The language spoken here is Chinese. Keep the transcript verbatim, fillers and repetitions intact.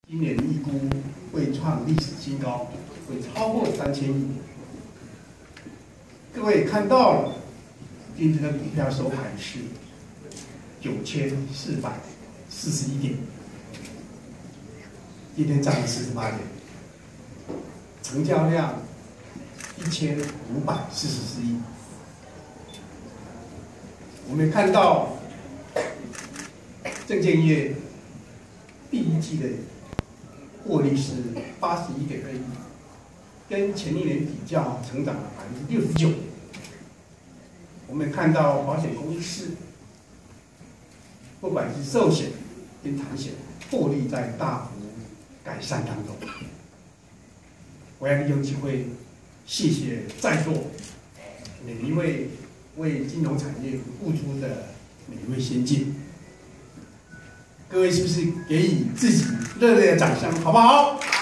今年预估会创历史新高，会超过三千亿。各位看到了，今天的股票收盘是九千四百四十一点，今天涨了四十八点，成交量一千五百四十四亿。我们看到证券业第一季的获利是八十一点二亿，跟前一年比较成长了百分之六十九。我们看到保险公司，不管是寿险跟产险，获利在大幅改善当中。我要利用机会，谢谢在座每一位为金融产业付出的每一位先进。各位是不是给予自己热烈的掌声，好不好？